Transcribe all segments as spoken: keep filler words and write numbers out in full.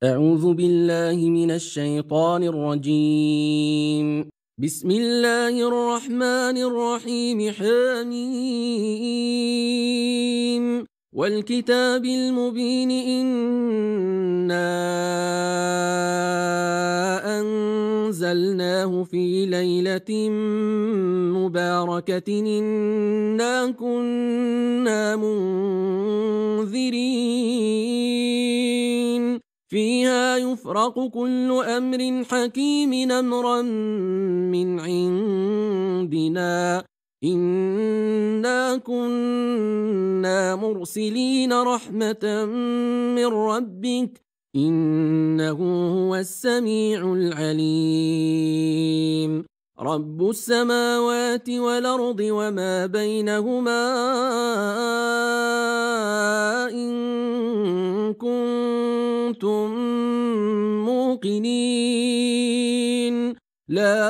أعوذ بالله من الشيطان الرجيم. بسم الله الرحمن الرحيم. حميم والكتاب المبين إنا أنزلناه في ليلة مباركة إنا كنا منذرين فيها يفرق كل أمر حكيم أمرا من عندنا إنا كنا مرسلين رحمة من ربك إنه هو السميع العليم. رب السماوات والأرض وما بينهما إن كنتم موقنين. لا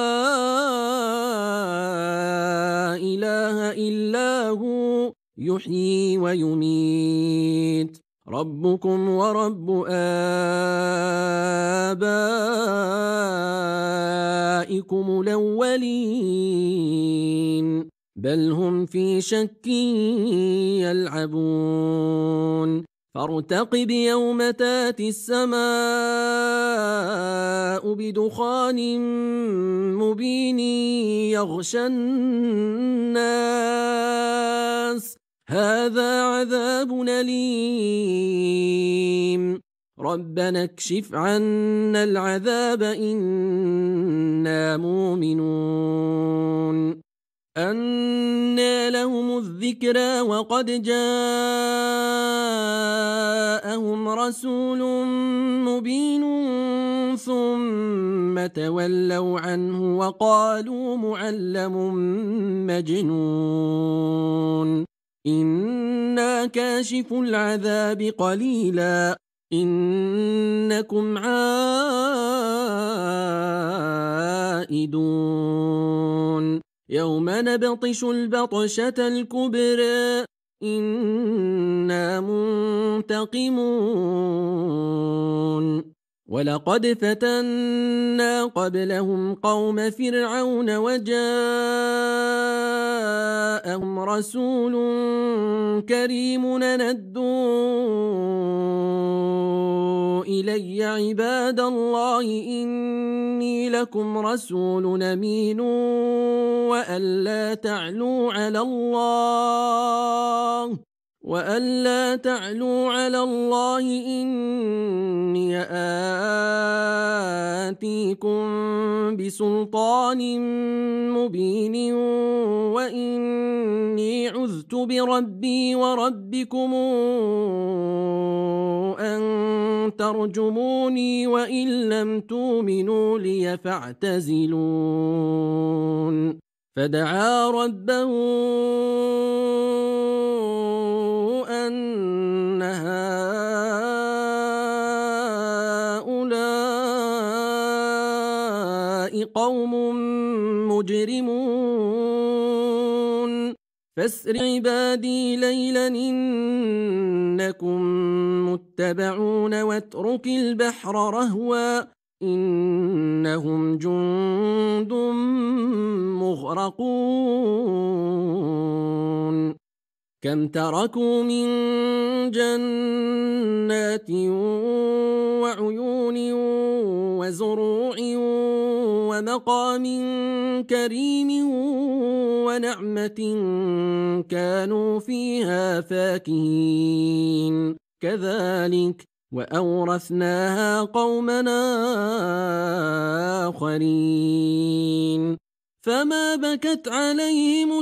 إله إلا هو يحيي ويميت. ربكم ورب آبائكم الأولين بل هم في شك يلعبون. فارتقب يوم تاتي السماء بدخان مبين يغشى الناس هذا عذاب أليم. ربنا اكشف عنا العذاب إنا مؤمنون. أنى لهم الذكرى وقد جاءهم رسول مبين ثم تولوا عنه وقالوا معلم مجنون. إنا كاشف العذاب قليلا إنكم عائدون. يوم نبطش البطشة الكبرى إنا منتقمون. ولقد فتنا قبلهم قوم فرعون وجاءهم رسول كريم ندوا إلي عباد الله إني لكم رسول أمين وألا تعلوا على الله وألا تعلوا على الله إني آتيكم بسلطان مبين وإني عذت بربي وربكم أن ترجموني وإن لم تؤمنوا لي فاعتزلون. فدعا ربه أن هؤلاء قوم مجرمون فاسر عبادي ليلا إنكم متبعون واترك البحر رهوا إنهم جند مغرقون. كم تركوا من جنات وعيون وزروع ومقام كريم ونعمة كانوا فيها فاكهين كذلك وأورثناها قومنا آخرين. فما بكت عليهم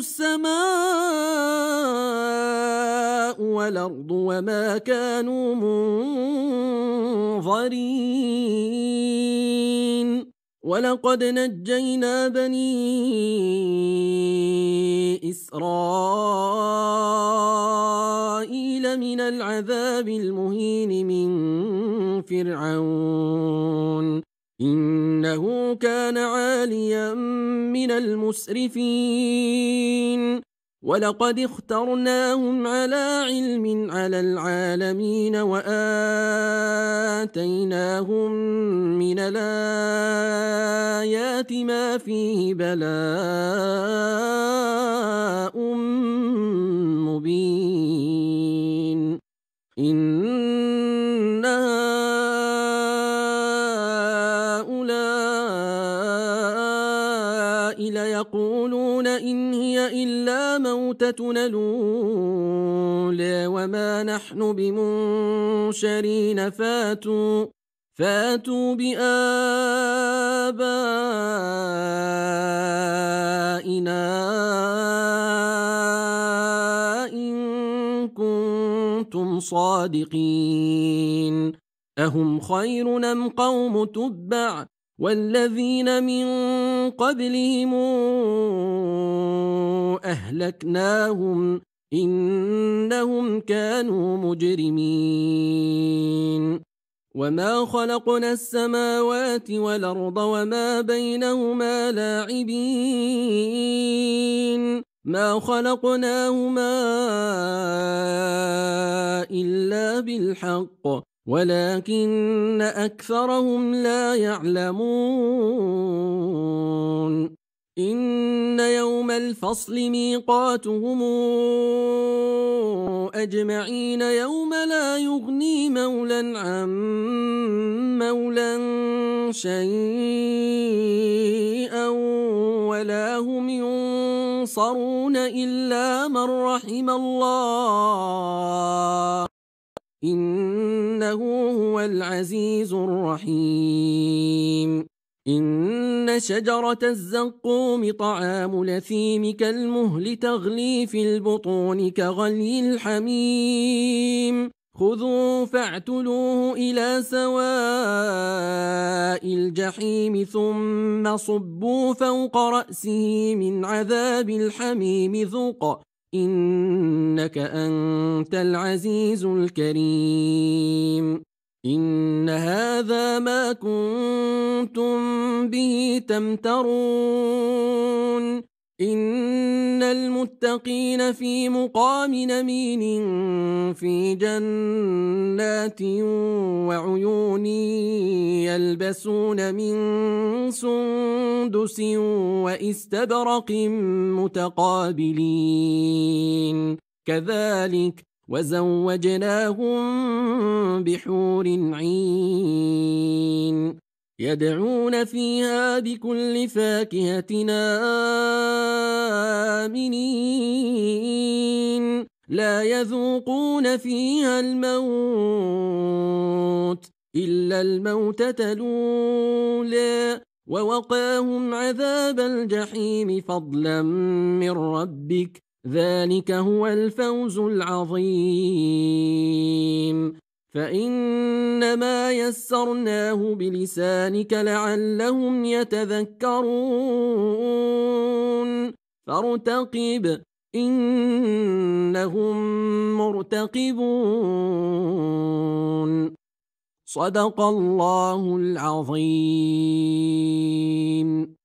السماء والأرض وما كانوا منظرين. ولقد نجينا بني إسرائيل من العذاب المهين من فرعون إنه كان عاليا من المسرفين. ولقد اخترناهم على علم على العالمين وآتيناهم آتيناهم من الآيات ما فيه بلاء مبين إن هؤلاء ليقولون إن هي إلا موتتنا الأولى وما نحن بمنشرين فاتوا فاتوا بآبائنا إن كنتم صادقين أهم خير أم قوم تبع والذين من قبلهم أهلكناهم إنهم كانوا مجرمين وما خلقنا السماوات والأرض وما بينهما لاعبين ما خلقناهما إلا بالحق ولكن أكثرهم لا يعلمون إن يوم الفصل ميقاتهم أجمعين يوم لا يغني مولا عن مولا شيئا ولا هم ينصرون إلا من رحم الله إنه هو العزيز الرحيم إن شجرة الزقوم طعام الأثيم كالمهل تغلي في البطون كغلي الحميم خذوه فاعتلوه إلى سواء الجحيم ثم صبوا فوق رأسه من عذاب الحميم ذق إنك أنت العزيز الكريم إن هذا ما كنتم به تمترون إن المتقين في مقام أمين في جنات وعيون يلبسون من سندس وإستبرق متقابلين كذلك وزوجناهم بحور عين يدعون فيها بكل فاكهة آمنين لا يذوقون فيها الموت إلا الموتة الأولى ووقاهم عذاب الجحيم فضلا من ربك ذلك هو الفوز العظيم فإنما يسرناه بلسانك لعلهم يتذكرون فارتقب إنهم مرتقبون صدق الله العظيم.